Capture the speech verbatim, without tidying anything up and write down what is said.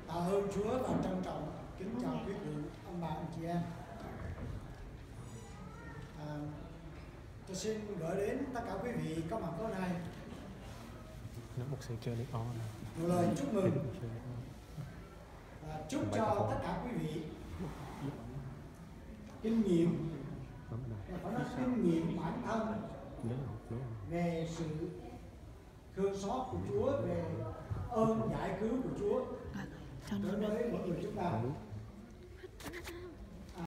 Tạ ơn Chúa và trân trọng kính chào quý vị, ông bà, anh chị em. À, tôi xin gửi đến tất cả quý vị có mặt tối nay một sự chơi được on một lời chúc mừng và chúc cho tất cả quý vị kinh nghiệm và phải nói kinh nghiệm bản thân về sự thương xót của Chúa, về ơn giải cứu của Chúa đối với mỗi người chúng ta.